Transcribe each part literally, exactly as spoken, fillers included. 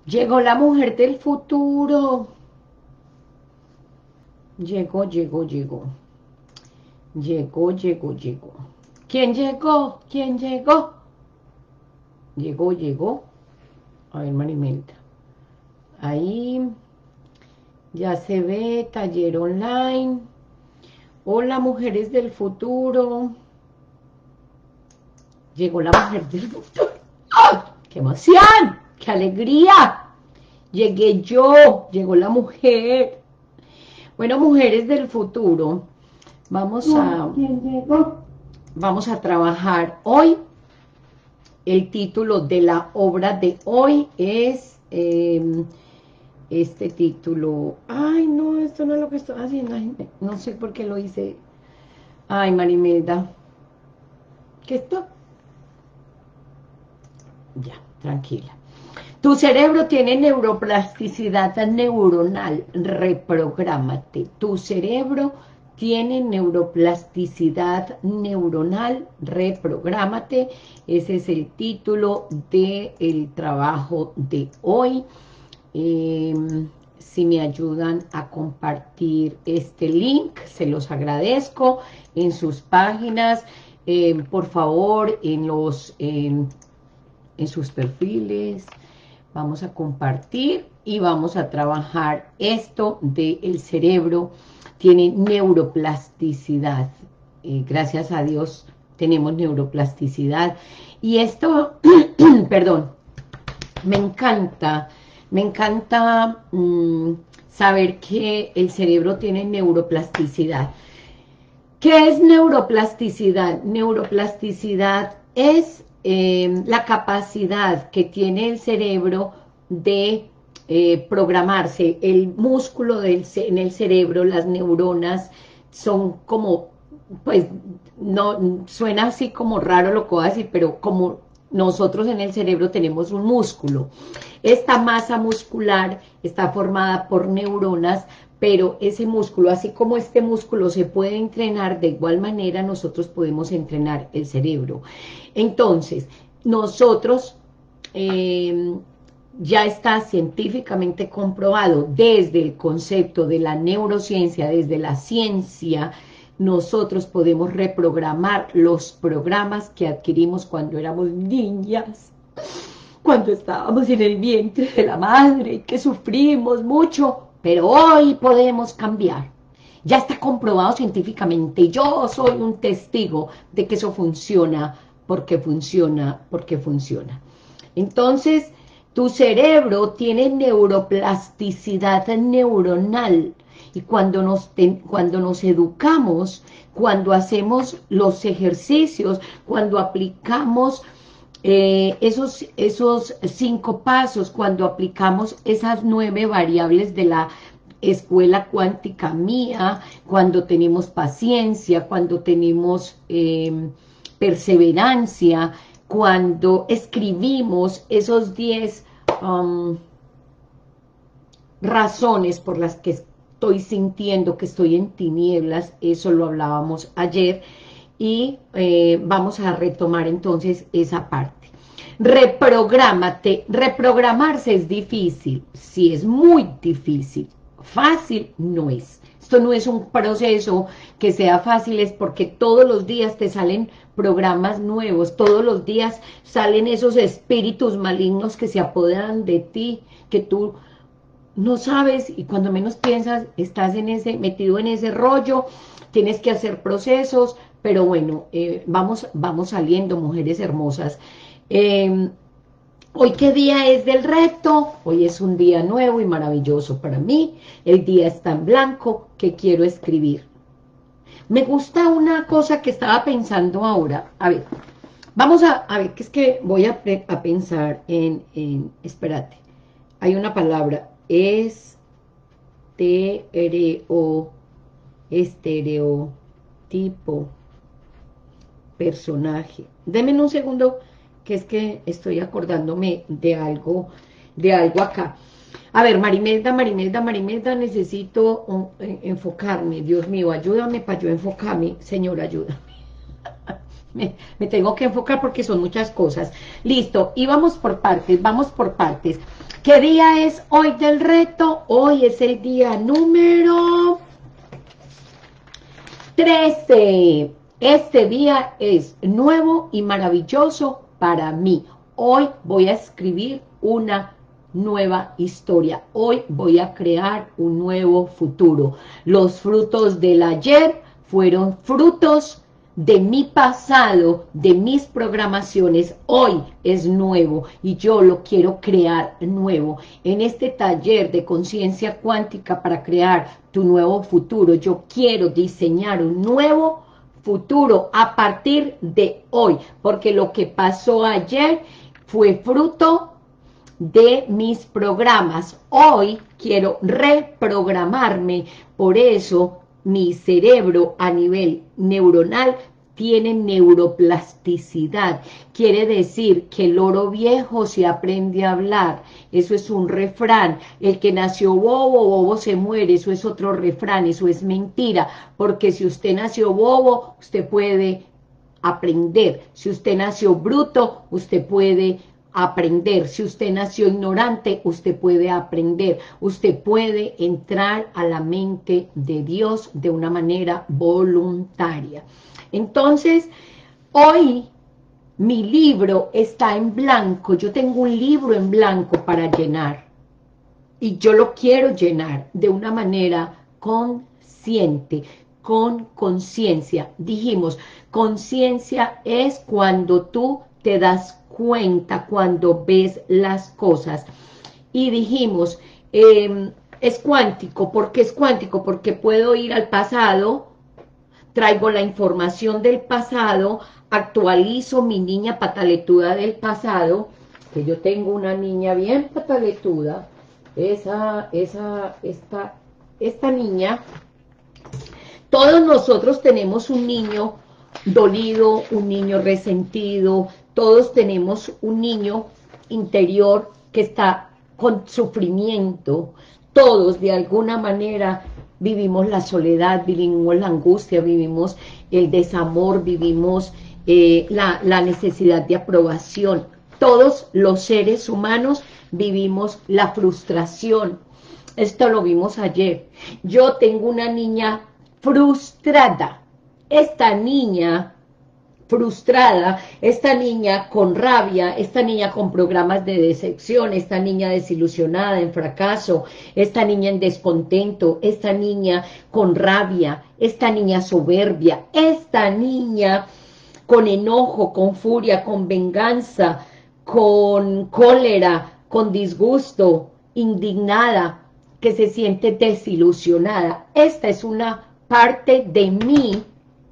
Llegó la mujer del futuro. Llegó, llegó, llegó. Llegó, llegó, llegó. ¿Quién llegó? ¿Quién llegó? Llegó, llegó. A ver, Marimelda. Ahí ya se ve, taller online. Hola, mujeres del futuro. Llegó la mujer del futuro. ¡Ah! ¡Qué emoción! ¡Qué alegría! Llegué yo, llegó la mujer. Bueno, mujeres del futuro, vamos a, ¿Quién llegó? vamos a trabajar hoy. El título de la obra de hoy es eh, este título. Ay, no, esto no es lo que estoy haciendo. Ay, no sé por qué lo hice. Ay, Marimelda. ¿Qué esto? Ya, tranquila. Tu cerebro tiene neuroplasticidad neuronal, reprográmate. Tu cerebro tiene neuroplasticidad neuronal, reprográmate. Ese es el título del trabajo de hoy. Eh, si me ayudan a compartir este link, se los agradezco en sus páginas. Eh, por favor, en los... en en sus perfiles, vamos a compartir y vamos a trabajar esto del cerebro, tiene neuroplasticidad, eh, gracias a Dios tenemos neuroplasticidad, y esto, perdón, me encanta, me encanta mmm, saber que el cerebro tiene neuroplasticidad. ¿Qué es neuroplasticidad? Neuroplasticidad es eh, la capacidad que tiene el cerebro de eh, programarse. El músculo del, en el cerebro, las neuronas, son como, pues, no suena así como raro lo que voy a decir, pero como nosotros en el cerebro tenemos un músculo. Esta masa muscular está formada por neuronas, pero ese músculo, así como este músculo se puede entrenar, de igual manera nosotros podemos entrenar el cerebro. Entonces, nosotros, eh, ya está científicamente comprobado desde el concepto de la neurociencia, desde la ciencia, nosotros podemos reprogramar los programas que adquirimos cuando éramos niñas, cuando estábamos en el vientre de la madre, que sufrimos mucho, pero hoy podemos cambiar. Ya está comprobado científicamente, yo soy un testigo de que eso funciona, porque funciona, porque funciona. Entonces, tu cerebro tiene neuroplasticidad neuronal, y cuando nos, cuando nos educamos, cuando hacemos los ejercicios, cuando aplicamos Eh, esos, esos cinco pasos, cuando aplicamos esas nueve variables de la escuela cuántica mía, cuando tenemos paciencia, cuando tenemos eh, perseverancia, cuando escribimos esos diez um, razones por las que estoy sintiendo que estoy en tinieblas, eso lo hablábamos ayer, y eh, vamos a retomar entonces esa parte. Reprográmate. Reprogramarse es difícil, sí, es muy difícil. Fácil no es. Esto no es un proceso que sea fácil, es porque todos los días te salen programas nuevos, todos los días salen esos espíritus malignos que se apoderan de ti, que tú no sabes, y cuando menos piensas, estás en ese, metido en ese rollo, tienes que hacer procesos, pero bueno, eh, vamos, vamos saliendo, mujeres hermosas. Eh, ¿Hoy qué día es del reto? Hoy es un día nuevo y maravilloso para mí, el día está en blanco, que quiero escribir. Me gusta una cosa que estaba pensando ahora, a ver, vamos a, a ver, que es que voy a, a pensar en, en, espérate, hay una palabra, es estereo, estereotipo, personaje. Denme un segundo, que es que estoy acordándome de algo, de algo acá. A ver, Marimelda, Marimelda, Marimelda, necesito um, enfocarme. Dios mío, ayúdame para yo enfocarme. Señor, ayúdame. Me, me tengo que enfocar porque son muchas cosas. Listo, y vamos por partes, vamos por partes. ¿Qué día es hoy del reto? Hoy es el día número trece. Este día es nuevo y maravilloso para mí. Hoy voy a escribir una nueva historia. Hoy voy a crear un nuevo futuro. Los frutos del ayer fueron frutos de mi pasado, de mis programaciones. Hoy es nuevo y yo lo quiero crear nuevo. En este taller de conciencia cuántica para crear tu nuevo futuro, yo quiero diseñar un nuevo futuro a partir de hoy, porque lo que pasó ayer fue fruto de mis programas. Hoy quiero reprogramarme, por eso mi cerebro a nivel neuronal tiene neuroplasticidad. Quiere decir que el loro viejo se aprende a hablar. Eso es un refrán. El que nació bobo, bobo se muere. Eso es otro refrán. Eso es mentira. Porque si usted nació bobo, usted puede aprender. Si usted nació bruto, usted puede aprender. Si usted nació ignorante, usted puede aprender. Usted puede entrar a la mente de Dios de una manera voluntaria. Entonces, hoy mi libro está en blanco. Yo tengo un libro en blanco para llenar. Y yo lo quiero llenar de una manera consciente, con conciencia. Dijimos, conciencia es cuando tú te das cuenta, cuando ves las cosas. Y dijimos, eh, es cuántico. ¿Por qué es cuántico? Porque puedo ir al pasado, traigo la información del pasado, actualizo mi niña pataletuda del pasado, que yo tengo una niña bien pataletuda, esa, esa, esta, esta niña, todos nosotros tenemos un niño dolido, un niño resentido, todos tenemos un niño interior que está con sufrimiento, todos de alguna manera vivimos la soledad, vivimos la angustia, vivimos el desamor, vivimos eh, la, la necesidad de aprobación. Todos los seres humanos vivimos la frustración. Esto lo vimos ayer. Yo tengo una niña frustrada. Esta niña frustrada, esta niña con rabia, esta niña con programas de decepción, esta niña desilusionada, en fracaso, esta niña en descontento, esta niña con rabia, esta niña soberbia, esta niña con enojo, con furia, con venganza, con cólera, con disgusto, indignada, que se siente desilusionada. Esta es una parte de mí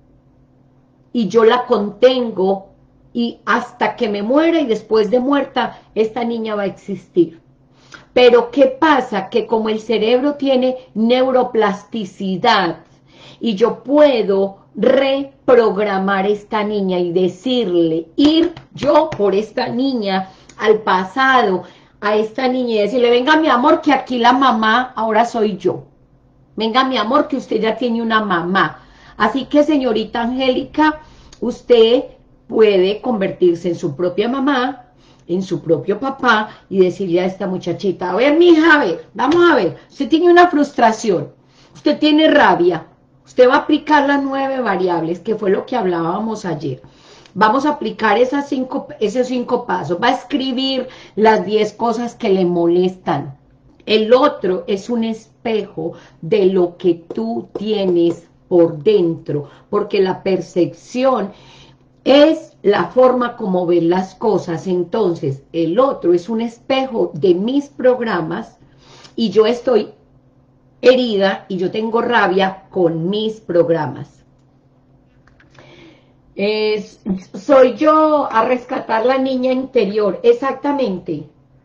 y yo la contengo y hasta que me muera y después de muerta, esta niña va a existir. Pero ¿qué pasa? Que como el cerebro tiene neuroplasticidad y yo puedo reprogramar esta niña y decirle, ir yo por esta niña al pasado, a esta niña y decirle, venga mi amor, que aquí la mamá ahora soy yo. Venga mi amor, que usted ya tiene una mamá. Así que, señorita Angélica, usted puede convertirse en su propia mamá, en su propio papá, y decirle a esta muchachita, a ver, mija, a ver, vamos a ver, usted tiene una frustración, usted tiene rabia, usted va a aplicar las nueve variables, que fue lo que hablábamos ayer. Vamos a aplicar esas cinco, esos cinco pasos, va a escribir las diez cosas que le molestan. El otro es un espejo de lo que tú tienes por dentro, porque la percepción es la forma como ves las cosas. Entonces, el otro es un espejo de mis programas y yo estoy herida y yo tengo rabia con mis programas. Es, soy yo a rescatar la niña interior, exactamente.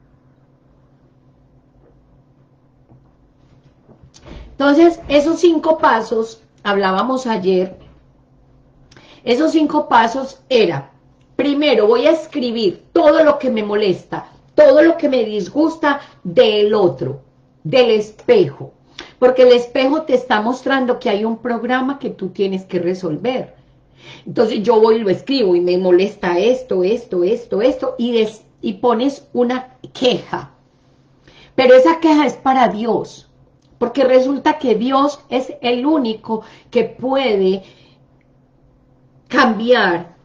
Entonces, esos cinco pasos, hablábamos ayer, esos cinco pasos era, primero voy a escribir todo lo que me molesta, todo lo que me disgusta del otro, del espejo, porque el espejo te está mostrando que hay un programa que tú tienes que resolver. Entonces yo voy y lo escribo y me molesta esto, esto, esto, esto, y, des, y pones una queja. pero esa queja es para Dios, porque resulta que Dios es el único que puede cambiar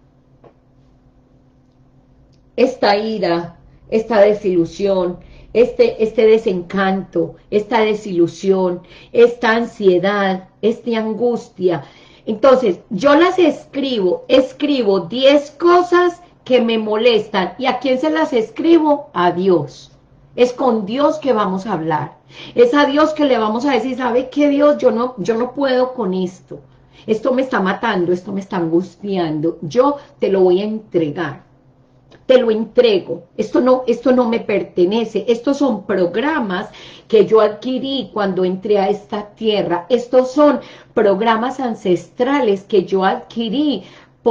esta ira, esta desilusión, este, este desencanto, esta desilusión, esta ansiedad, esta angustia. Entonces, yo las escribo, escribo diez cosas que me molestan. ¿Y a quién se las escribo? A Dios. Es con Dios que vamos a hablar. Es a Dios que le vamos a decir, ¿sabe qué, Dios? Yo no, yo no puedo con esto. Esto me está matando, esto me está angustiando. Yo te lo voy a entregar. Te lo entrego, esto no, esto no me pertenece, estos son programas que yo adquirí cuando entré a esta tierra, estos son programas ancestrales que yo adquirí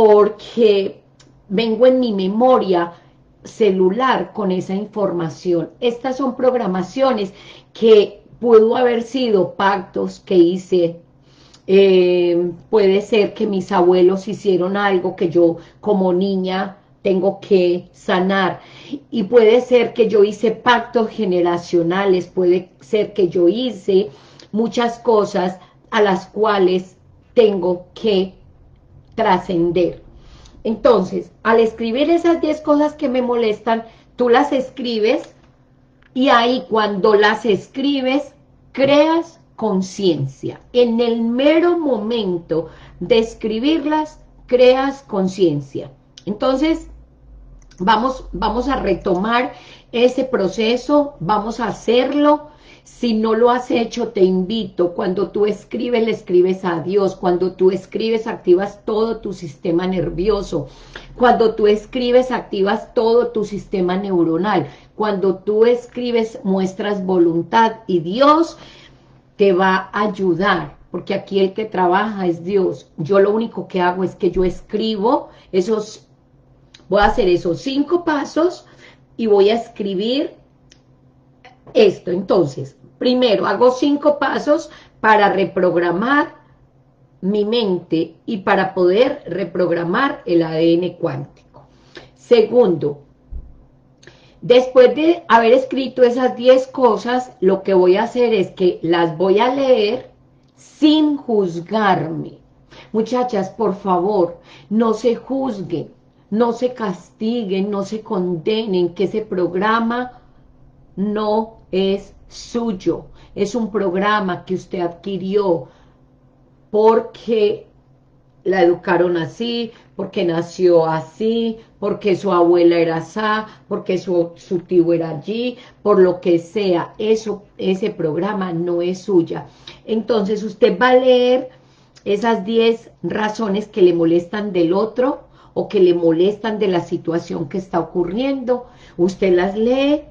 porque vengo en mi memoria celular con esa información. Estas son programaciones que pudo haber sido pactos que hice. Eh, puede ser que mis abuelos hicieron algo que yo como niña tengo que sanar, y puede ser que yo hice pactos generacionales, puede ser que yo hice muchas cosas a las cuales tengo que trascender. Entonces, al escribir esas diez cosas que me molestan, tú las escribes, y ahí cuando las escribes, creas conciencia. En el mero momento de escribirlas, creas conciencia. Entonces, vamos, vamos a retomar ese proceso, vamos a hacerlo. Si no lo has hecho, te invito, cuando tú escribes, le escribes a Dios. Cuando tú escribes, activas todo tu sistema nervioso. Cuando tú escribes, activas todo tu sistema neuronal. Cuando tú escribes, muestras voluntad, y Dios te va a ayudar, porque aquí el que trabaja es Dios. Yo lo único que hago es que yo escribo esos, voy a hacer esos cinco pasos y voy a escribir esto. Entonces, primero hago cinco pasos para reprogramar mi mente y para poder reprogramar el A D N cuántico. Segundo, después de haber escrito esas diez cosas, lo que voy a hacer es que las voy a leer sin juzgarme. Muchachas, por favor, no se juzguen, no se castiguen, no se condenen, que ese programa no es suyo. Es un programa que usted adquirió porque la educaron así, porque nació así, porque su abuela era así, porque su, su tío era allí, por lo que sea. Eso, ese programa no es suya. Entonces usted va a leer esas diez razones que le molestan del otro o que le molestan de la situación que está ocurriendo. Usted las lee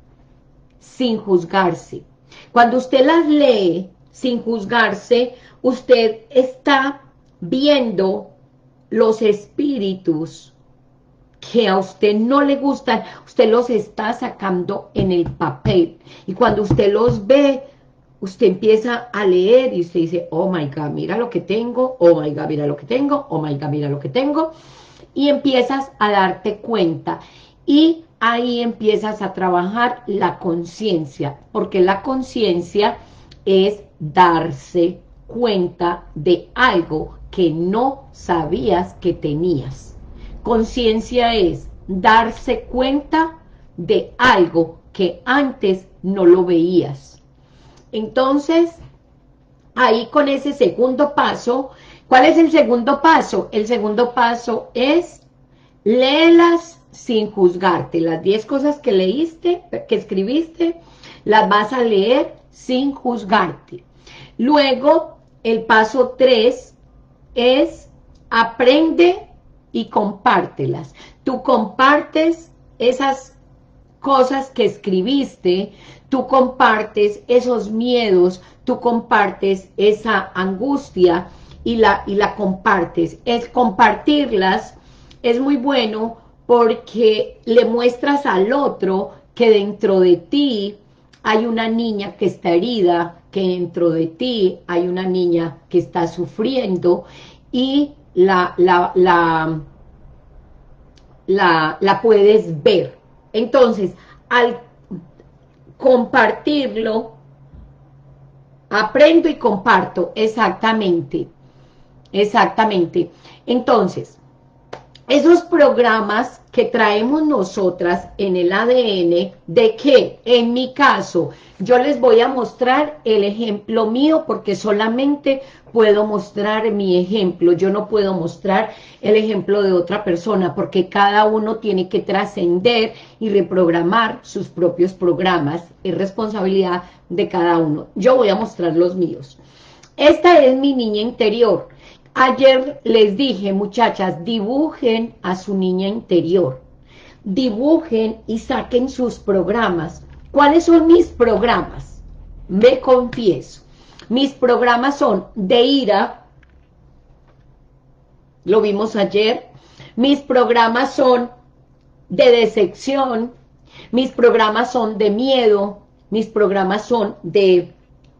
sin juzgarse. Cuando usted las lee sin juzgarse, usted está viendo los espíritus que a usted no le gustan, usted los está sacando en el papel. Y cuando usted los ve, usted empieza a leer y usted dice, oh my God, mira lo que tengo, oh my God, mira lo que tengo, oh my God, mira lo que tengo. Y empiezas a darte cuenta. Y ahí empiezas a trabajar la conciencia, porque la conciencia es darse cuenta de algo que no sabías que tenías. Conciencia es darse cuenta de algo que antes no lo veías. Entonces, ahí con ese segundo paso, ¿cuál es el segundo paso? El segundo paso es léelas sin juzgarte. Las diez cosas que leíste, que escribiste, las vas a leer sin juzgarte. Luego, el paso tres es aprende y compártelas. Tú compartes esas cosas que escribiste, tú compartes esos miedos, tú compartes esa angustia y la, y la compartes. Es compartirlas, es muy bueno porque le muestras al otro que dentro de ti hay una niña que está herida, que dentro de ti hay una niña que está sufriendo y la, la, la, la, la puedes ver. Entonces, al compartirlo, aprendo y comparto, exactamente, exactamente. Entonces, esos programas que traemos nosotras en el A D N, de que en mi caso, yo les voy a mostrar el ejemplo mío, porque solamente puedo mostrar mi ejemplo, yo no puedo mostrar el ejemplo de otra persona, porque cada uno tiene que trascender y reprogramar sus propios programas, es responsabilidad de cada uno. Yo voy a mostrar los míos. Esta es mi niña interior. Ayer les dije, muchachas, dibujen a su niña interior, dibujen y saquen sus programas. ¿Cuáles son mis programas? Me confieso. Mis programas son de ira, lo vimos ayer. Mis programas son de decepción, mis programas son de miedo, mis programas son de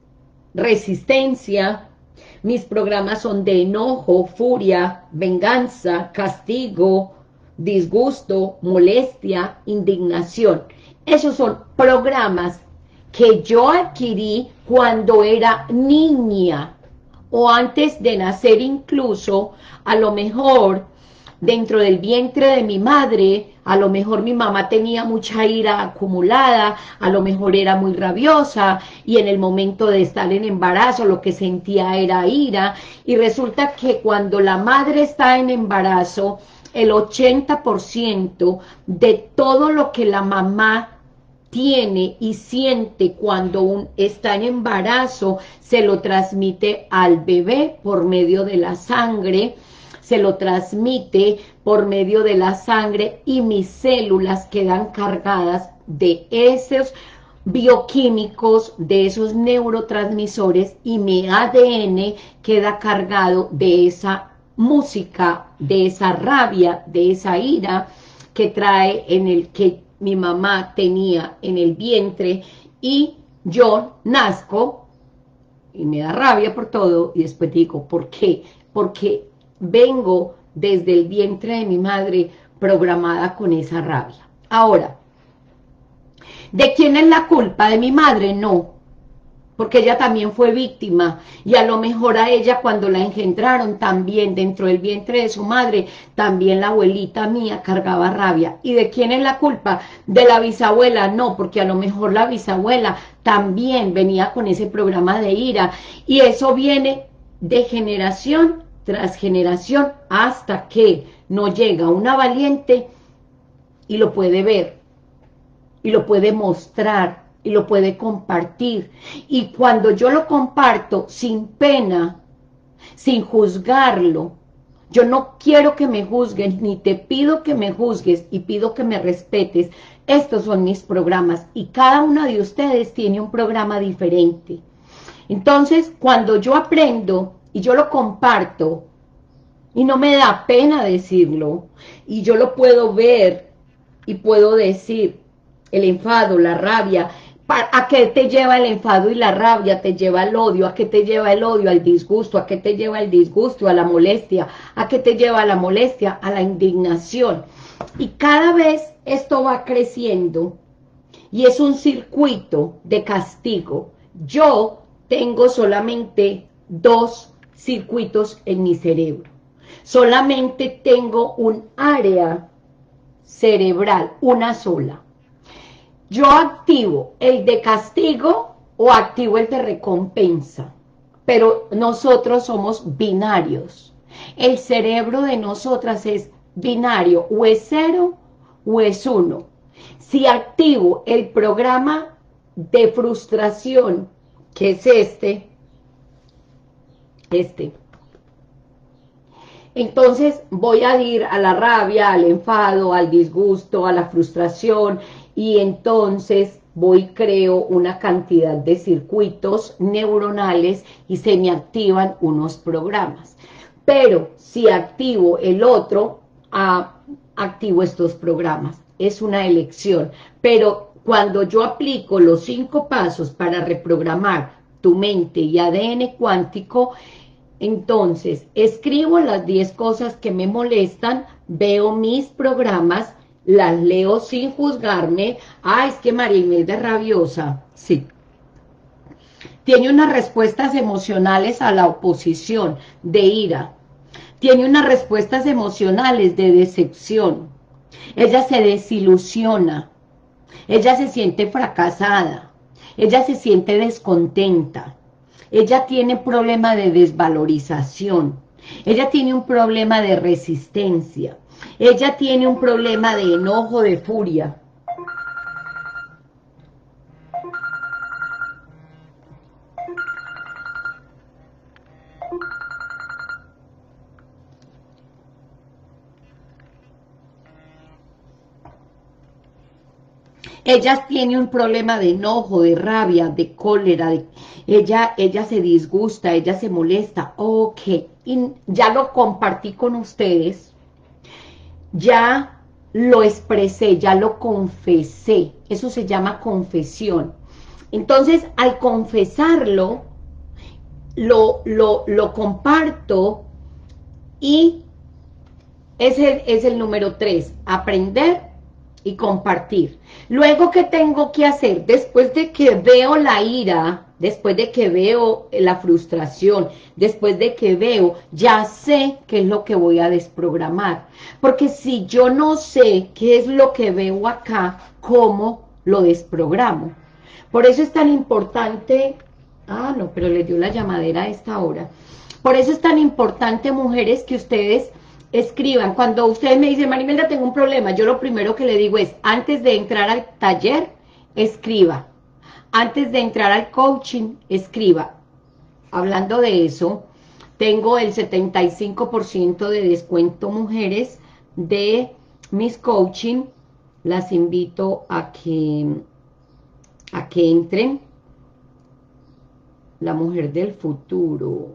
resistencia, mis programas son de enojo, furia, venganza, castigo, disgusto, molestia, indignación. Esos son programas que yo adquirí cuando era niña o antes de nacer, incluso a lo mejor dentro del vientre de mi madre. A lo mejor mi mamá tenía mucha ira acumulada, a lo mejor era muy rabiosa, y en el momento de estar en embarazo lo que sentía era ira, y resulta que cuando la madre está en embarazo, el ochenta por ciento de todo lo que la mamá tiene y siente cuando un, está en embarazo, se lo transmite al bebé por medio de la sangre, se lo transmite por medio de la sangre, y mis células quedan cargadas de esos bioquímicos, de esos neurotransmisores, y mi A D N queda cargado de esa música, de esa rabia, de esa ira que trae en el que mi mamá tenía en el vientre, y yo nazco y me da rabia por todo, y después digo, ¿por qué? Porque vengo desde el vientre de mi madre programada con esa rabia. Ahora, ¿de quién es la culpa? ¿De mi madre? No, porque ella también fue víctima, y a lo mejor a ella cuando la engendraron también dentro del vientre de su madre, también la abuelita mía cargaba rabia. ¿Y de quién es la culpa? ¿De la bisabuela? No, porque a lo mejor la bisabuela también venía con ese programa de ira, y eso viene de generación tras generación, hasta que no llega una valiente y lo puede ver, y lo puede mostrar, y lo puede compartir. Y cuando yo lo comparto sin pena, sin juzgarlo, yo no quiero que me juzguen, ni te pido que me juzgues, y pido que me respetes. Estos son mis programas, y cada una de ustedes tiene un programa diferente. Entonces, cuando yo aprendo y yo lo comparto, y no me da pena decirlo, y yo lo puedo ver, y puedo decir, el enfado, la rabia, ¿a qué te lleva el enfado y la rabia? Te lleva al odio. ¿A qué te lleva el odio? Al disgusto. ¿A qué te lleva el disgusto? A la molestia. ¿A qué te lleva la molestia? A la indignación. Y cada vez esto va creciendo, y es un circuito de castigo. Yo tengo solamente dos circuitos en mi cerebro. Solamente tengo un área cerebral, una sola. Yo activo el de castigo o activo el de recompensa, pero nosotros somos binarios. El cerebro de nosotras es binario, o es cero o es uno. Si activo el programa de frustración, que es este, este, entonces voy a ir a la rabia, al enfado, al disgusto, a la frustración, y entonces voy, creo una cantidad de circuitos neuronales y se me activan unos programas. Pero si activo el otro, ah, activo estos programas. Es una elección. Pero cuando yo aplico los cinco pasos para reprogramar tu mente y A D N cuántico, entonces escribo las diez cosas que me molestan, veo mis programas las leo sin juzgarme. Ah, es que María Imelda es rabiosa. Sí. Tiene unas respuestas emocionales a la oposición, de ira. Tiene unas respuestas emocionales de decepción. Ella se desilusiona. Ella se siente fracasada. Ella se siente descontenta. Ella tiene problema de desvalorización. Ella tiene un problema de resistencia. Ella tiene un problema de enojo, de furia. Ella tiene un problema de enojo, de rabia, de cólera, de, ella, ella se disgusta, ella se molesta. Ok, y ya lo compartí con ustedes, ya lo expresé, ya lo confesé, eso se llama confesión. Entonces, al confesarlo, lo, lo, lo comparto y ese es el número tres, aprender y compartir. Luego, ¿qué tengo que hacer? Después de que veo la ira, después de que veo la frustración, después de que veo, ya sé qué es lo que voy a desprogramar. Porque si yo no sé qué es lo que veo acá, ¿cómo lo desprogramo? Por eso es tan importante... Ah, no, pero le dio la llamadera a esta hora. Por eso es tan importante, mujeres, que ustedes escriban. Cuando ustedes me dicen, María Imelda, tengo un problema, yo lo primero que le digo es, antes de entrar al taller, escriba. Antes de entrar al coaching, escriba. Hablando de eso, tengo el setenta y cinco por ciento de descuento, mujeres, de mis coaching. Las invito a que, a que entren. La mujer del futuro.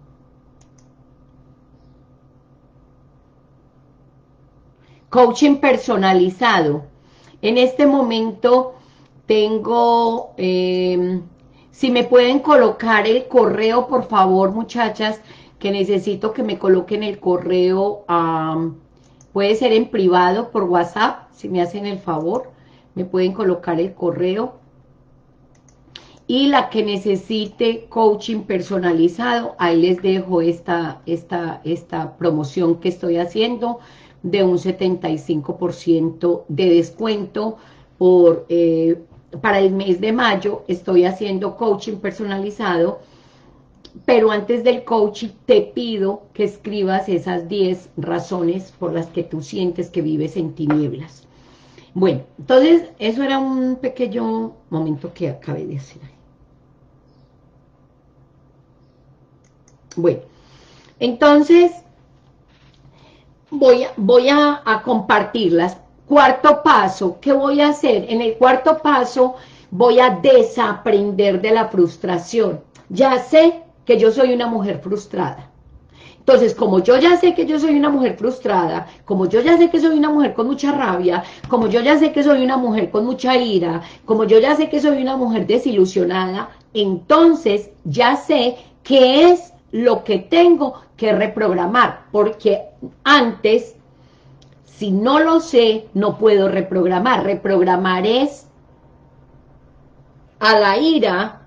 Coaching personalizado. En este momento tengo, eh, si me pueden colocar el correo, por favor, muchachas, que necesito que me coloquen el correo, um, puede ser en privado por WhatsApp, si me hacen el favor, me pueden colocar el correo. Y la que necesite coaching personalizado, ahí les dejo esta, esta, esta promoción que estoy haciendo de un setenta y cinco por ciento de descuento por, eh, para el mes de mayo. Estoy haciendo coaching personalizado, pero antes del coaching te pido que escribas esas diez razones por las que tú sientes que vives en tinieblas. Bueno, entonces eso era un pequeño momento que acabé de hacer. Bueno, entonces voy, a, voy a, a compartirlas. Cuarto paso, ¿qué voy a hacer? En el cuarto paso voy a desaprender de la frustración. Ya sé que yo soy una mujer frustrada. Entonces, como yo ya sé que yo soy una mujer frustrada, como yo ya sé que soy una mujer con mucha rabia, como yo ya sé que soy una mujer con mucha ira, como yo ya sé que soy una mujer desilusionada, entonces ya sé qué es lo que tengo que reprogramar, porque antes, si no lo sé, no puedo reprogramar. Reprogramar es a la ira,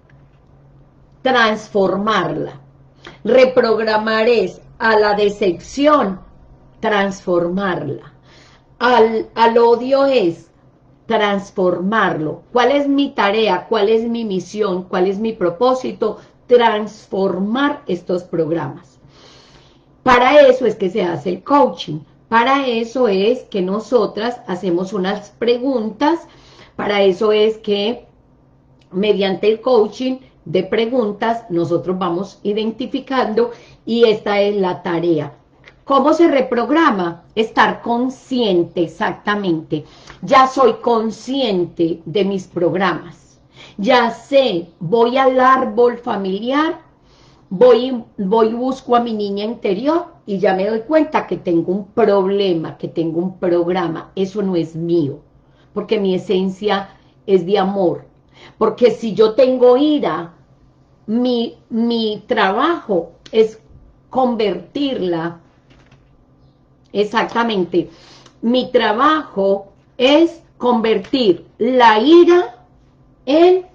transformarla. Reprogramar es a la decepción, transformarla. Al, al odio es transformarlo. ¿Cuál es mi tarea? ¿Cuál es mi misión? ¿Cuál es mi propósito? Transformar estos programas. Para eso es que se hace el coaching. Para eso es que nosotras hacemos unas preguntas. Para eso es que mediante el coaching de preguntas nosotros vamos identificando, y esta es la tarea. ¿Cómo se reprograma? Estar consciente, exactamente. Ya soy consciente de mis programas. Ya sé, voy al árbol familiar, voy, voy y busco a mi niña interior y ya me doy cuenta que tengo un problema, que tengo un programa. Eso no es mío, porque mi esencia es de amor. Porque si yo tengo ira, mi, mi trabajo es convertirla, exactamente, mi trabajo es convertir la ira en...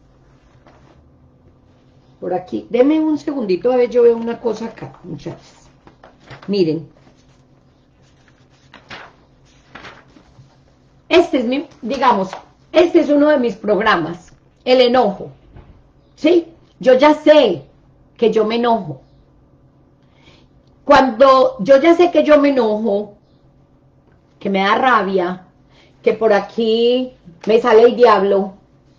Por aquí, denme un segundito, a ver, yo veo una cosa acá, muchachos. Miren. Este es mi, digamos, este es uno de mis programas, el enojo. ¿Sí? Yo ya sé que yo me enojo. Cuando yo ya sé que yo me enojo, que me da rabia, que por aquí me sale el diablo,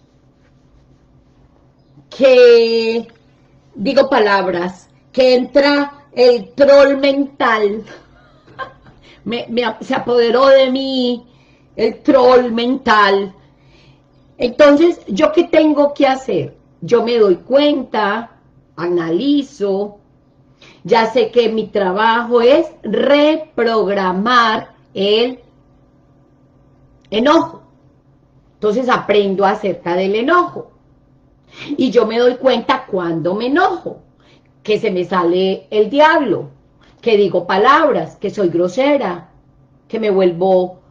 que digo palabras, que entra el troll mental, me, me, se apoderó de mí el troll mental. Entonces, ¿yo qué tengo que hacer? Yo me doy cuenta, analizo, ya sé que mi trabajo es reprogramar el enojo. Entonces aprendo acerca del enojo. Y yo me doy cuenta cuando me enojo, que se me sale el diablo, que digo palabras, que soy grosera, que me vuelvo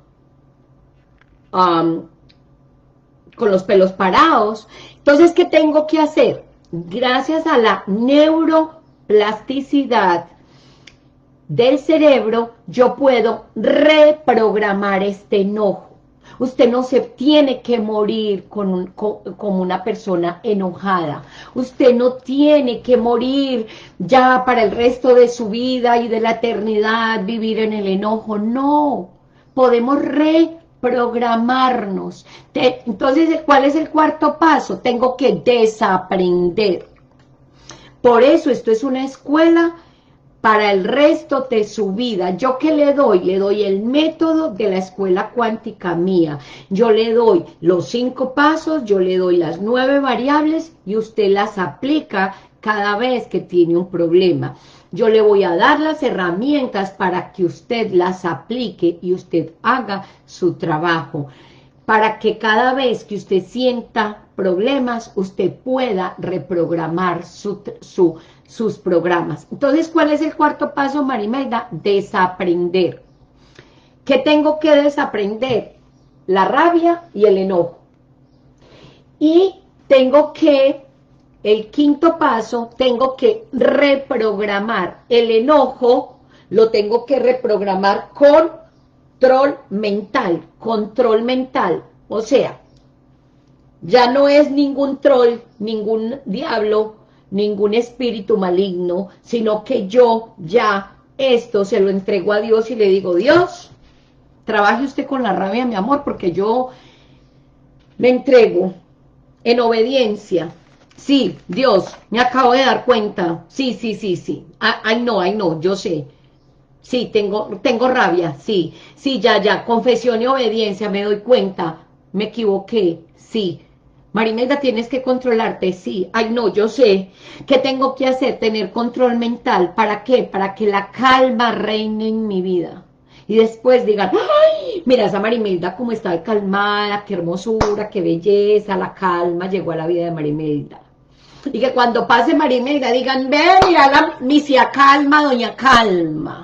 um, con los pelos parados. Entonces, ¿qué tengo que hacer? Gracias a la neuroplasticidad del cerebro, yo puedo reprogramar este enojo. Usted no se tiene que morir con un, con, como una persona enojada. Usted no tiene que morir ya para el resto de su vida y de la eternidad vivir en el enojo. No, podemos reprogramarnos. Entonces, ¿cuál es el cuarto paso? Tengo que desaprender. Por eso esto es una escuela para el resto de su vida. ¿Yo qué le doy? Le doy el método de la escuela cuántica mía. Yo le doy los cinco pasos, yo le doy las nueve variables y usted las aplica cada vez que tiene un problema. Yo le voy a dar las herramientas para que usted las aplique y usted haga su trabajo, para que cada vez que usted sienta problemas, usted pueda reprogramar su, su, sus programas. Entonces, ¿cuál es el cuarto paso, Marimelda? Desaprender. ¿Qué tengo que desaprender? La rabia y el enojo. Y tengo que, el quinto paso, tengo que reprogramar el enojo, lo tengo que reprogramar con control mental, control mental, o sea, ya no es ningún troll, ningún diablo, ningún espíritu maligno, sino que yo ya esto se lo entrego a Dios y le digo, Dios, trabaje usted con la rabia, mi amor, porque yo me entrego en obediencia. Sí, Dios, me acabo de dar cuenta, sí, sí, sí, sí, ay no, ay no, yo sé. Sí, tengo, tengo rabia, sí, sí, ya, ya, confesión y obediencia, me doy cuenta, me equivoqué, sí. Marimelda, tienes que controlarte, sí, ay no, yo sé. ¿Qué tengo que hacer? Tener control mental, ¿para qué? Para que la calma reine en mi vida. Y después digan, ay, mira esa Marimelda como está calmada, qué hermosura, qué belleza, la calma llegó a la vida de Marimelda. Y que cuando pase Marimelda digan, ve, mira la misia calma, doña calma.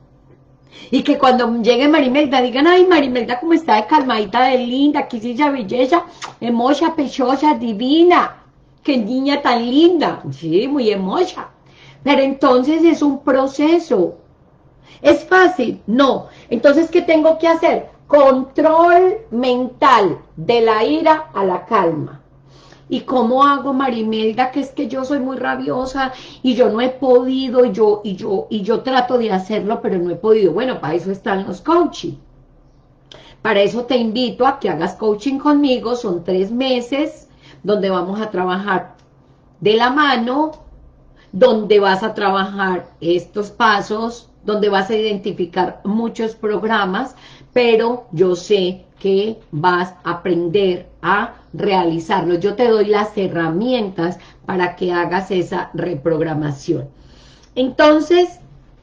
Y que cuando llegue Marimelda digan, ay, Marimelda como está de calmadita, de linda, que silla belleza, hermosa, pechosa, divina, qué niña tan linda, sí, muy hermosa. Pero entonces es un proceso. ¿Es fácil? No. Entonces, ¿qué tengo que hacer? Control mental, de la ira a la calma. ¿Y cómo hago, Marimelda? Que es que yo soy muy rabiosa y yo no he podido, y yo, y yo, y yo trato de hacerlo, pero no he podido. Bueno, para eso están los coaching. Para eso te invito a que hagas coaching conmigo, son tres meses, donde vamos a trabajar de la mano, donde vas a trabajar estos pasos, donde vas a identificar muchos programas, pero yo sé que vas a aprender a realizarlo. Yo te doy las herramientas para que hagas esa reprogramación. Entonces,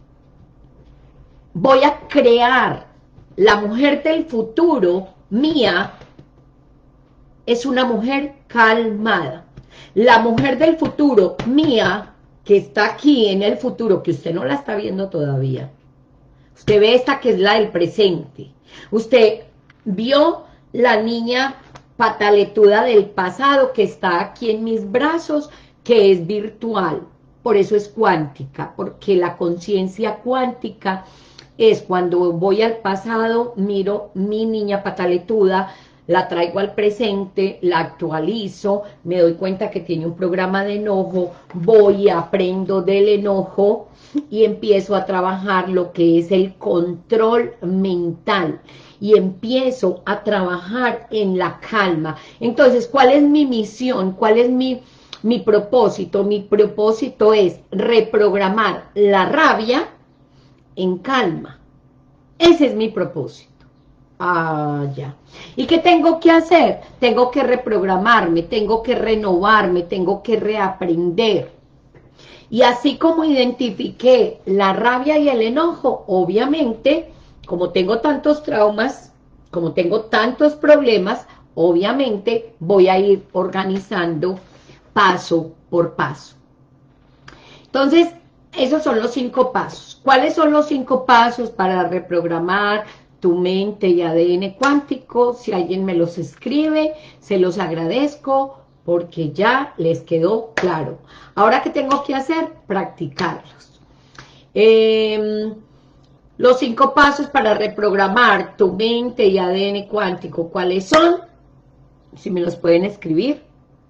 voy a crear la mujer del futuro mía, es una mujer calmada. La mujer del futuro mía, que está aquí en el futuro, que usted no la está viendo todavía, Usted ve esta que es la del presente. Usted vio la niña pataletuda del pasado que está aquí en mis brazos, que es virtual. Por eso es cuántica, porque la conciencia cuántica es cuando voy al pasado, miro mi niña pataletuda, la traigo al presente, la actualizo, me doy cuenta que tiene un programa de enojo, voy y aprendo del enojo y empiezo a trabajar lo que es el control mental y empiezo a trabajar en la calma. Entonces, ¿cuál es mi misión? ¿Cuál es mi, mi propósito? Mi propósito es reprogramar la rabia en calma. Ese es mi propósito. Ah, ya. ¿Y qué tengo que hacer? Tengo que reprogramarme, tengo que renovarme, tengo que reaprender. Y así como identifiqué la rabia y el enojo, obviamente, como tengo tantos traumas, como tengo tantos problemas, obviamente voy a ir organizando paso por paso. Entonces, esos son los cinco pasos. ¿Cuáles son los cinco pasos para reprogramar tu mente y A D N cuántico? Si alguien me los escribe, se los agradezco porque ya les quedó claro. Ahora, ¿qué tengo que hacer? Practicarlos. Eh, los cinco pasos para reprogramar tu mente y A D N cuántico, ¿cuáles son? Si me los pueden escribir.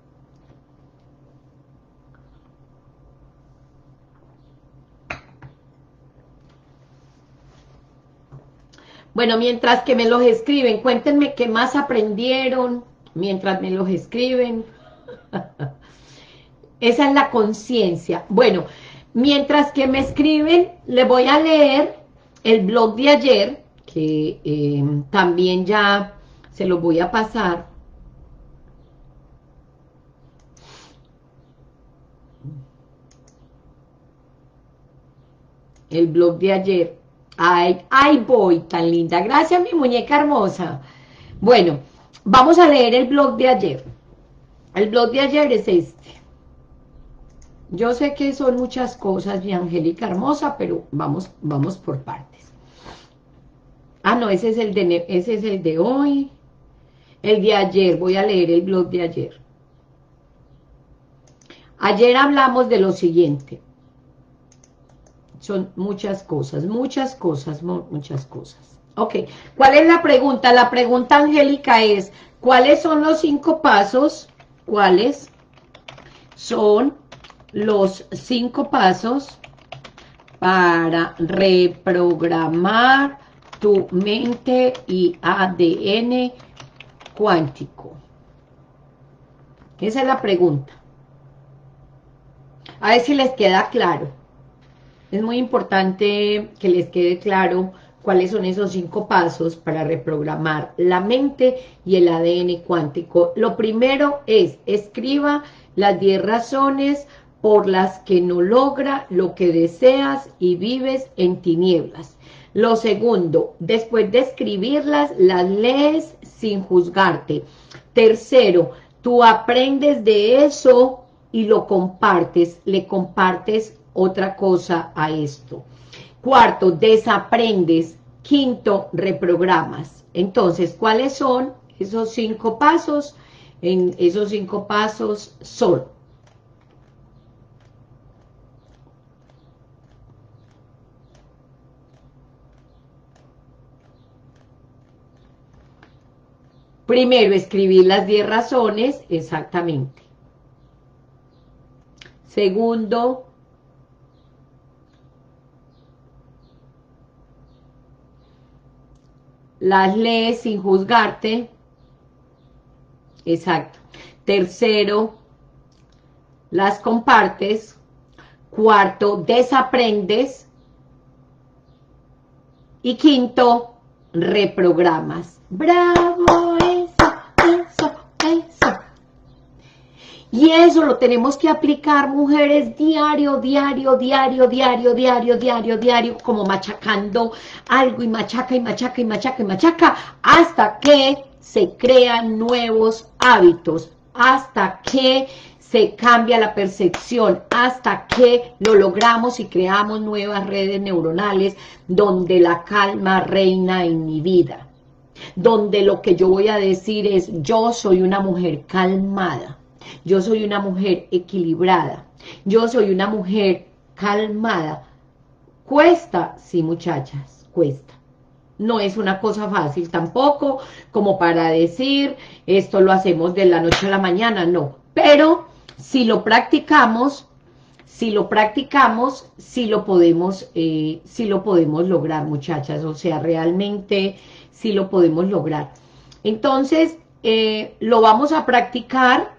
Bueno, mientras que me los escriben, cuéntenme qué más aprendieron mientras me los escriben. Esa es la conciencia. Bueno, mientras que me escriben, le voy a leer el blog de ayer, que eh, también ya se los voy a pasar. El blog de ayer. Ay, ay, voy, tan linda. Gracias, mi muñeca hermosa. Bueno, vamos a leer el blog de ayer. El blog de ayer es este. Yo sé que son muchas cosas, mi Angélica hermosa, pero vamos, vamos por partes. Ah, no, ese es el de, ese es el de hoy. El de ayer, voy a leer el blog de ayer. Ayer hablamos de lo siguiente. Son muchas cosas, muchas cosas, muchas cosas. Ok, ¿cuál es la pregunta? La pregunta, Angélica, es, ¿cuáles son los cinco pasos? ¿Cuáles son los cinco pasos para reprogramar tu mente y A D N cuántico? Esa es la pregunta. A ver si les queda claro. Es muy importante que les quede claro cuáles son esos cinco pasos para reprogramar la mente y el A D N cuántico. Lo primero es, escriba las diez razones por las que no logra lo que deseas y vives en tinieblas. Lo segundo, después de escribirlas, las lees sin juzgarte. Tercero, tú aprendes de eso y lo compartes, le compartes otra cosa a esto. Cuarto, desaprendes. Quinto, reprogramas. Entonces, ¿cuáles son esos cinco pasos? En esos cinco pasos son: primero, escribir las diez razones, exactamente. Segundo, las lees sin juzgarte. Exacto. Tercero, las compartes. Cuarto, desaprendes. Y quinto, reprogramas. ¡Bravo! Eso, eso, eso. Y eso lo tenemos que aplicar, mujeres, diario, diario, diario, diario, diario, diario, diario, como machacando algo y machaca y machaca y machaca y machaca, hasta que se crean nuevos hábitos, hasta que se cambia la percepción hasta que lo logramos y creamos nuevas redes neuronales donde la calma reina en mi vida. Donde lo que yo voy a decir es, yo soy una mujer calmada, yo soy una mujer equilibrada, yo soy una mujer calmada. Cuesta, sí muchachas, cuesta. No es una cosa fácil tampoco, como para decir, esto lo hacemos de la noche a la mañana, no. Pero si lo practicamos, si lo practicamos, si lo podemos, eh, si lo podemos lograr, muchachas. O sea, realmente sí lo podemos lograr. Entonces, eh, lo vamos a practicar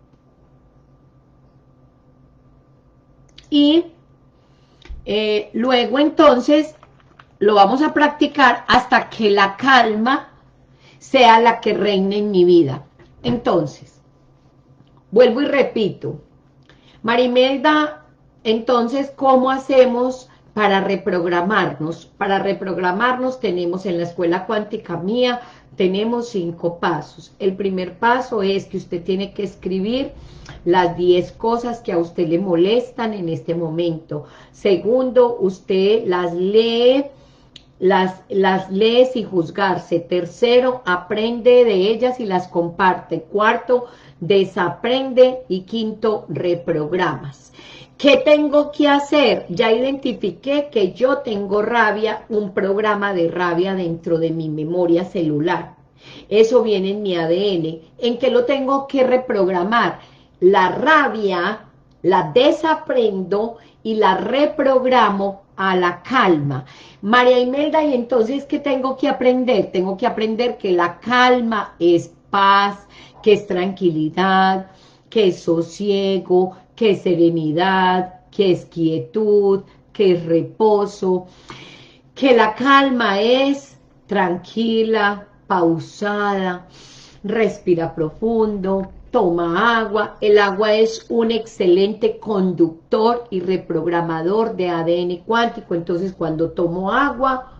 y eh, luego entonces lo vamos a practicar hasta que la calma sea la que reine en mi vida. Entonces, vuelvo y repito, Marimelda, entonces, ¿cómo hacemos para reprogramarnos? Para reprogramarnos tenemos en la escuela cuántica mía, tenemos cinco pasos. El primer paso es que usted tiene que escribir las diez cosas que a usted le molestan en este momento. Segundo, usted las lee, las, las lee sin juzgarse. Tercero, aprende de ellas y las comparte. Cuarto, desaprende. Y quinto, reprogramas. ¿Qué tengo que hacer? Ya identifiqué que yo tengo rabia, un programa de rabia dentro de mi memoria celular. Eso viene en mi A D N. ¿En qué lo tengo que reprogramar? La rabia la desaprendo y la reprogramo a la calma. María Imelda, ¿y entonces qué tengo que aprender? Tengo que aprender que la calma es paz, que es tranquilidad, que es sosiego, que es serenidad, que es quietud, que es reposo, que la calma es tranquila, pausada, respira profundo, toma agua. El agua es un excelente conductor y reprogramador de A D N cuántico. Entonces, cuando tomo agua,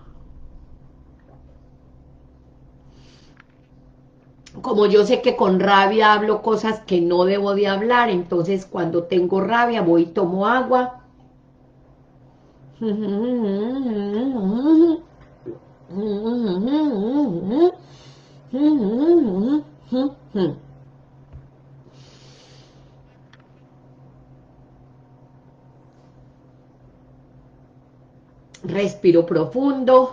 como yo sé que con rabia hablo cosas que no debo de hablar, entonces cuando tengo rabia voy y tomo agua. Respiro profundo.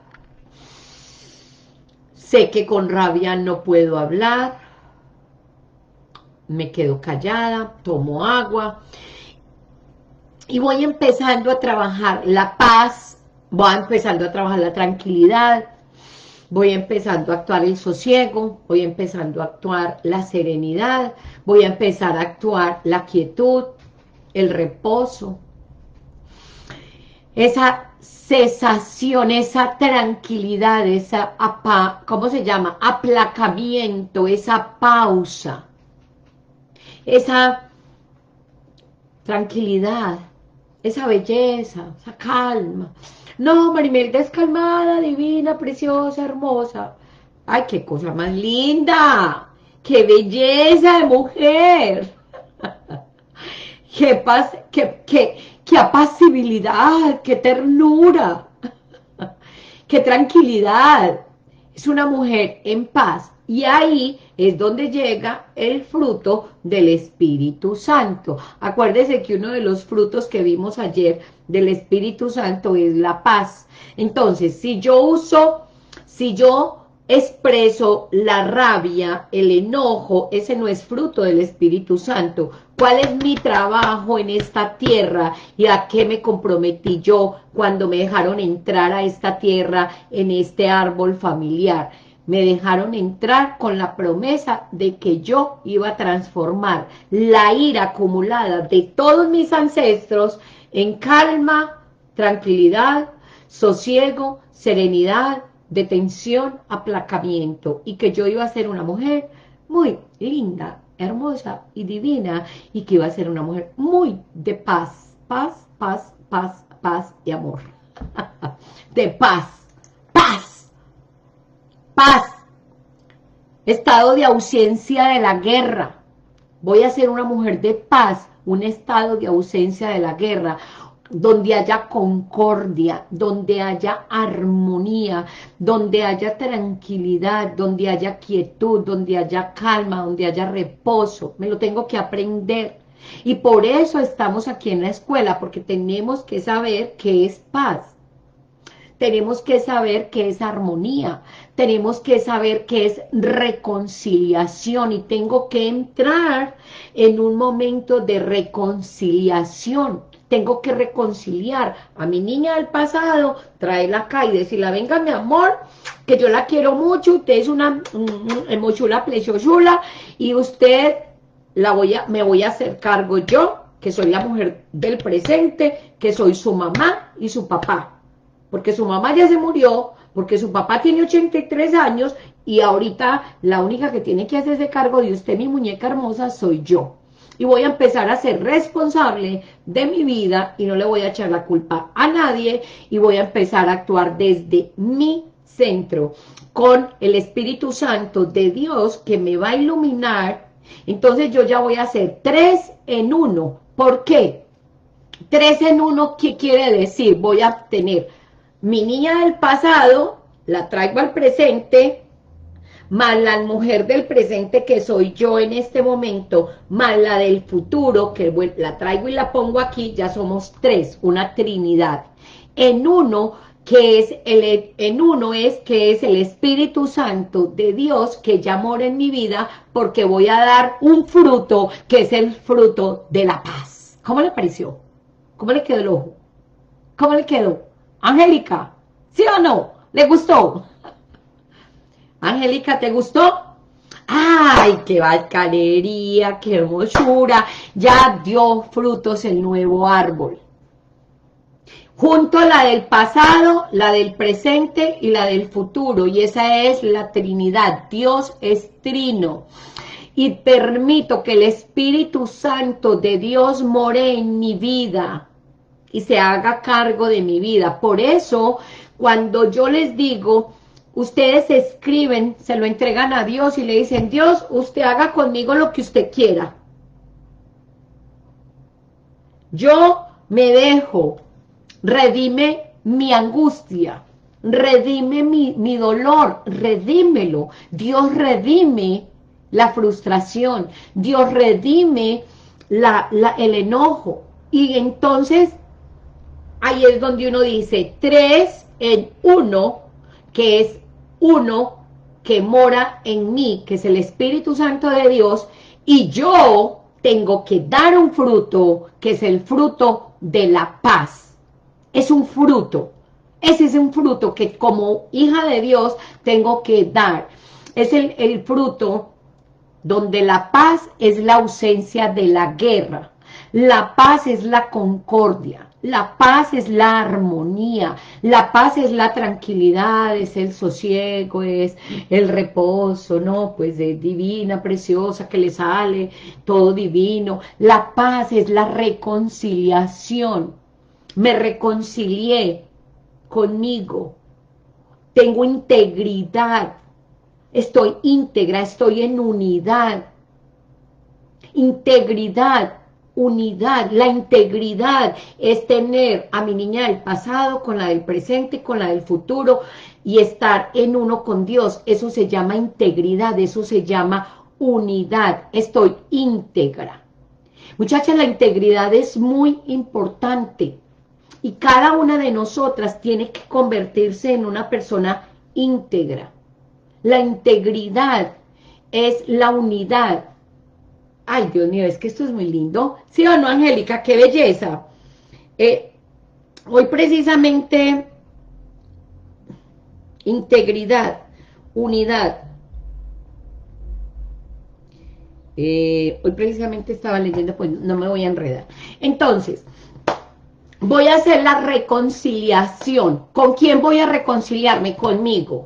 Sé que con rabia no puedo hablar. Me quedo callada, tomo agua. Y voy empezando a trabajar la paz, voy empezando a trabajar la tranquilidad, voy empezando a actuar el sosiego, voy empezando a actuar la serenidad, voy a empezar a actuar la quietud, el reposo, esa cesación, esa tranquilidad, esa, apa, ¿cómo se llama? Aplacamiento, esa pausa, esa tranquilidad, esa belleza, esa calma. No, Marimelda es calmada, divina, preciosa, hermosa. Ay, qué cosa más linda, qué belleza de mujer. Qué paz, qué, qué, qué apacibilidad, qué ternura, qué tranquilidad. Es una mujer en paz. Y ahí es donde llega el fruto del Espíritu Santo. Acuérdese que uno de los frutos que vimos ayer del Espíritu Santo es la paz. Entonces, si yo uso, si yo expreso la rabia, el enojo, ese no es fruto del Espíritu Santo. ¿Cuál es mi trabajo en esta tierra y a qué me comprometí yo cuando me dejaron entrar a esta tierra en este árbol familiar? Me dejaron entrar con la promesa de que yo iba a transformar la ira acumulada de todos mis ancestros en calma, tranquilidad, sosiego, serenidad, detención, aplacamiento, y que yo iba a ser una mujer muy linda, hermosa y divina, y que iba a ser una mujer muy de paz, paz, paz, paz, paz y amor. De paz, paz, paz, estado de ausencia de la guerra, Voy a ser una mujer de paz, un estado de ausencia de la guerra, donde haya concordia, donde haya armonía, donde haya tranquilidad, donde haya quietud, donde haya calma, donde haya reposo. Me lo tengo que aprender. Y por eso estamos aquí en la escuela, porque tenemos que saber qué es paz. Tenemos que saber qué es armonía, tenemos que saber qué es reconciliación y tengo que entrar en un momento de reconciliación. Tengo que reconciliar a mi niña del pasado, traerla acá y decirle, venga mi amor, que yo la quiero mucho, usted es una mochula plechochula y usted la voy a, me voy a hacer cargo yo, que soy la mujer del presente, que soy su mamá y su papá. Porque su mamá ya se murió, porque su papá tiene ochenta y tres años y ahorita la única que tiene que hacerse cargo de usted, mi muñeca hermosa, soy yo. Y voy a empezar a ser responsable de mi vida y no le voy a echar la culpa a nadie y voy a empezar a actuar desde mi centro con el Espíritu Santo de Dios que me va a iluminar. Entonces yo ya voy a ser tres en uno. ¿Por qué? Tres en uno, ¿qué quiere decir? Voy a tener mi niña del pasado, la traigo al presente, más la mujer del presente que soy yo en este momento, más la del futuro, que la traigo y la pongo aquí, ya somos tres, una trinidad. En uno, que es el, en uno es que es el Espíritu Santo de Dios que ya mora en mi vida, porque voy a dar un fruto, que es el fruto de la paz. ¿Cómo le pareció? ¿Cómo le quedó el ojo? ¿Cómo le quedó? Angélica, ¿sí o no? ¿Le gustó? Angélica, ¿te gustó? ¡Ay, qué bacanería, qué hermosura! Ya dio frutos el nuevo árbol. Junto a la del pasado, la del presente y la del futuro. Y esa es la Trinidad. Dios es trino. Y permito que el Espíritu Santo de Dios more en mi vida y se haga cargo de mi vida. Por eso, cuando yo les digo, ustedes escriben, se lo entregan a Dios y le dicen, Dios, usted haga conmigo lo que usted quiera. Yo me dejo, redime mi angustia, redime mi, mi dolor, redímelo. Dios redime la frustración, Dios redime la, la, el enojo. Y entonces, ahí es donde uno dice, tres en uno, que es uno que mora en mí, que es el Espíritu Santo de Dios, y yo tengo que dar un fruto, que es el fruto de la paz. Es un fruto, ese es un fruto que como hija de Dios tengo que dar. Es el, el fruto donde la paz es la ausencia de la guerra. La paz es la concordia, la paz es la armonía, la paz es la tranquilidad, es el sosiego, es el reposo, ¿no? Pues es divina, preciosa, que le sale todo divino. La paz es la reconciliación. Me reconcilié conmigo, tengo integridad, estoy íntegra, estoy en unidad. Integridad. Unidad, la integridad es tener a mi niña del pasado con la del presente, con la del futuro y estar en uno con Dios. Eso se llama integridad, eso se llama unidad. Estoy íntegra. Muchachas, la integridad es muy importante y cada una de nosotras tiene que convertirse en una persona íntegra. La integridad es la unidad. Ay, Dios mío, es que esto es muy lindo. ¿Sí o no, Angélica? ¡Qué belleza! Eh, hoy precisamente, integridad, unidad. Eh, hoy precisamente estaba leyendo, pues no me voy a enredar. Entonces, voy a hacer la reconciliación. ¿Con quién voy a reconciliarme? Conmigo.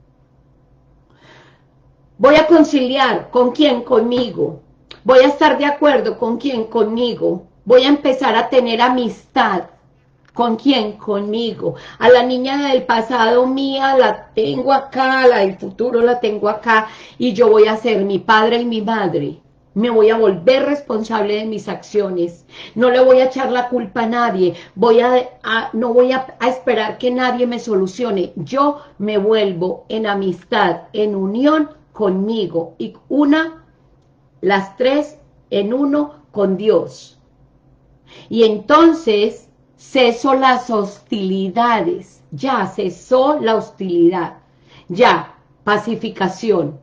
Voy a conciliar. ¿Con quién? Conmigo. Voy a estar de acuerdo. ¿Con quién? Conmigo. Voy a empezar a tener amistad. ¿Con quién? Conmigo. A la niña del pasado mía la tengo acá, la del futuro la tengo acá, y yo voy a ser mi padre y mi madre. Me voy a volver responsable de mis acciones. No le voy a echar la culpa a nadie. Voy a, a, no voy a, a esperar que nadie me solucione. Yo me vuelvo en amistad, en unión conmigo. Y una, las tres en uno con Dios. Y entonces cesó las hostilidades. Ya cesó la hostilidad. Ya, pacificación.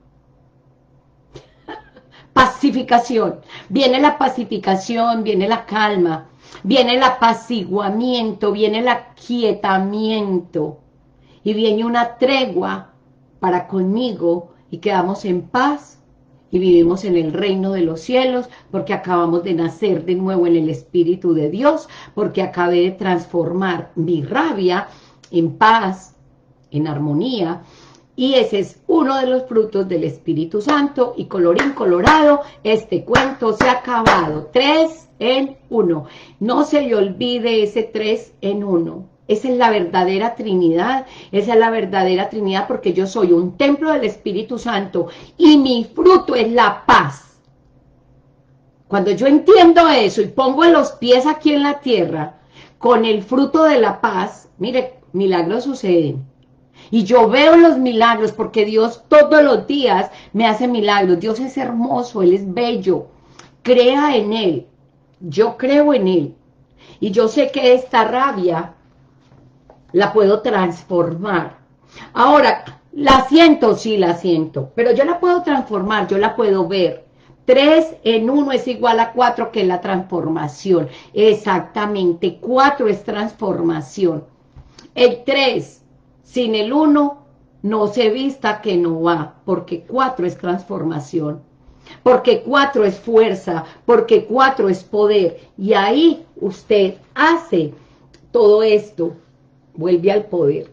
Pacificación, viene la pacificación, viene la calma, viene el apaciguamiento, viene el aquietamiento y viene una tregua para conmigo y quedamos en paz y vivimos en el reino de los cielos porque acabamos de nacer de nuevo en el Espíritu de Dios, porque acabé de transformar mi rabia en paz, en armonía. Y ese es uno de los frutos del Espíritu Santo. Y colorín colorado, este cuento se ha acabado. Tres en uno. No se le olvide ese tres en uno. Esa es la verdadera Trinidad. Esa es la verdadera Trinidad porque yo soy un templo del Espíritu Santo. Y mi fruto es la paz. Cuando yo entiendo eso y pongo los pies aquí en la tierra con el fruto de la paz, mire, milagros suceden. Y yo veo los milagros porque Dios todos los días me hace milagros. Dios es hermoso, Él es bello. Crea en Él. Yo creo en Él. Y yo sé que esta rabia la puedo transformar. Ahora, ¿la siento? Sí, la siento. Pero yo la puedo transformar, yo la puedo ver. Tres en uno es igual a cuatro, que es la transformación. Exactamente, cuatro es transformación. El tres... sin el uno, no se vista que no va, porque cuatro es transformación, porque cuatro es fuerza, porque cuatro es poder, y ahí usted hace todo esto, vuelve al poder,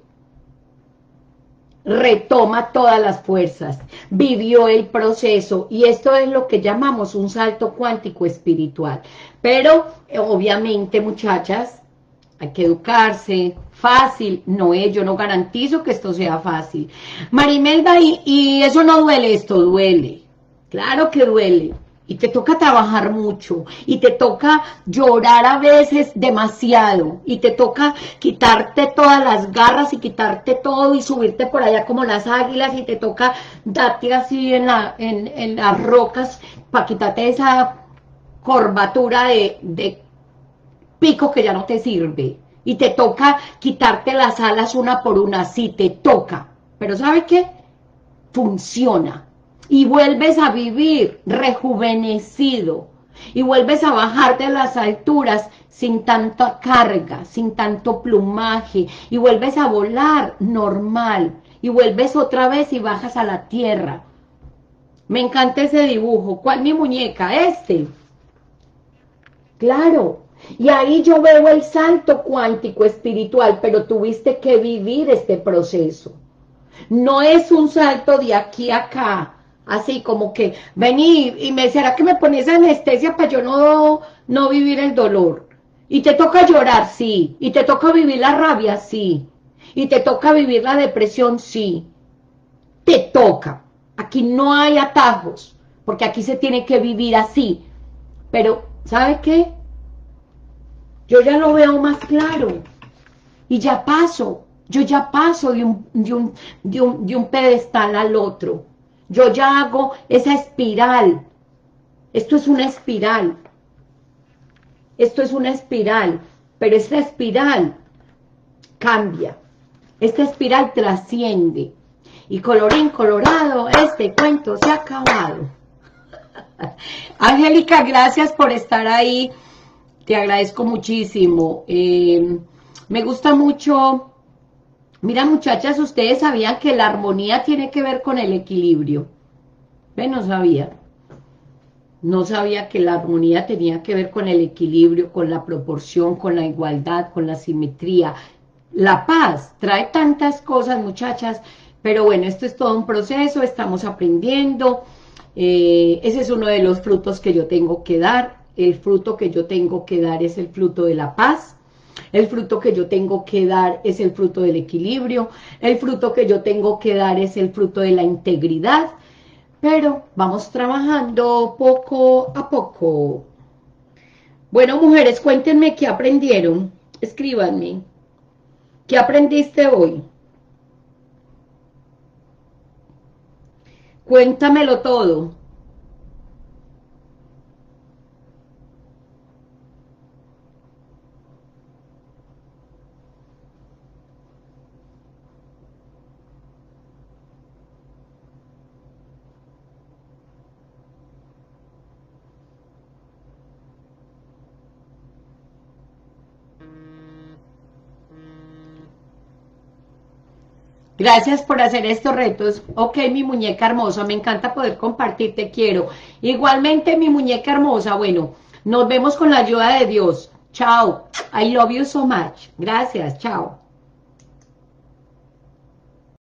retoma todas las fuerzas, vivió el proceso, y esto es lo que llamamos un salto cuántico espiritual. Pero, obviamente, muchachas, hay que educarse. Fácil, no es, yo no garantizo que esto sea fácil. Marimelda, y, y eso no duele, esto duele, claro que duele, y te toca trabajar mucho, y te toca llorar a veces demasiado, y te toca quitarte todas las garras, y quitarte todo, y subirte por allá como las águilas, y te toca darte así en, la, en, en las rocas, para quitarte esa curvatura de, de pico que ya no te sirve. Y te toca quitarte las alas una por una, sí te toca, pero ¿sabe qué? Funciona, y vuelves a vivir rejuvenecido, y vuelves a bajar de las alturas sin tanta carga, sin tanto plumaje, y vuelves a volar normal, y vuelves otra vez y bajas a la tierra. Me encanta ese dibujo. ¿Cuál mi muñeca? Este. Claro. Y ahí yo veo el salto cuántico espiritual, pero tuviste que vivir este proceso. No es un salto de aquí a acá, así como que, vení, y me ¿será que me pones anestesia para yo no, no vivir el dolor? Y te toca llorar, sí. Y te toca vivir la rabia, sí. Y te toca vivir la depresión, sí. Te toca. Aquí no hay atajos, porque aquí se tiene que vivir así. Pero, ¿sabe qué? Yo ya lo veo más claro, y ya paso, yo ya paso de un, de un, de un, de un pedestal al otro, yo ya hago esa espiral, esto es una espiral, esto es una espiral, pero esta espiral cambia, esta espiral trasciende, y colorín colorado, este cuento se ha acabado. Angélica, gracias por estar ahí. Te agradezco muchísimo. Eh, me gusta mucho. Mira, muchachas, ustedes sabían que la armonía tiene que ver con el equilibrio. ¿Ven? No sabía. No sabía que la armonía tenía que ver con el equilibrio, con la proporción, con la igualdad, con la simetría. La paz trae tantas cosas, muchachas, pero bueno, esto es todo un proceso, estamos aprendiendo. Eh, ese es uno de los frutos que yo tengo que dar. El fruto que yo tengo que dar es el fruto de la paz. El fruto que yo tengo que dar es el fruto del equilibrio. El fruto que yo tengo que dar es el fruto de la integridad. pero vamos trabajando poco a poco. Bueno, mujeres, cuéntenme qué aprendieron, escríbanme, ¿qué aprendiste hoy? Cuéntamelo todo. Gracias por hacer estos retos. Ok, mi muñeca hermosa, me encanta poder compartir, te quiero. Igualmente, mi muñeca hermosa, bueno, nos vemos con la ayuda de Dios. Chao. I love you so much. Gracias, chao.